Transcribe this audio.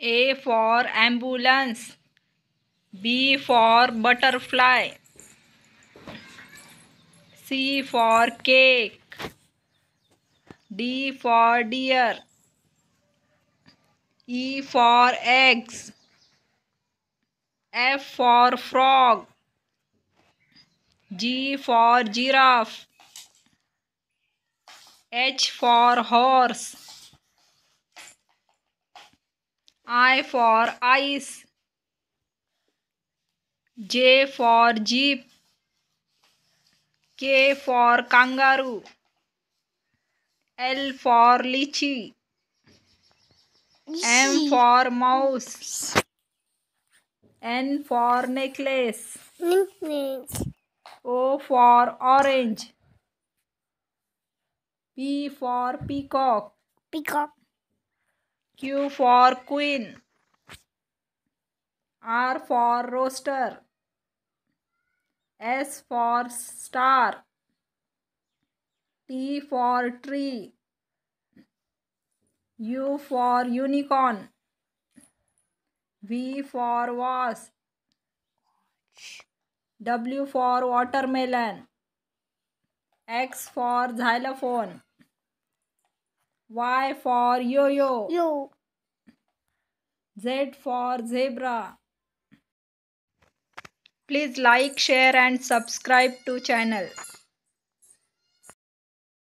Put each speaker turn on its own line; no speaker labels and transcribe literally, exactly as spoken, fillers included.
A for ambulance. B for butterfly. C for cake. D for deer. E for eggs. F for frog. G for giraffe. H for horse. I for ice. J for jeep. K for kangaroo. L for lychee. M for mouse. N for necklace. O for orange. P for peacock.
Peacock.
Q for queen. R for rooster. S for star. T for tree. U for unicorn. V for vase. W for watermelon. X for xylophone. Y for yo-yo.
Yo.
Z for zebra. Please like, share and subscribe to channel.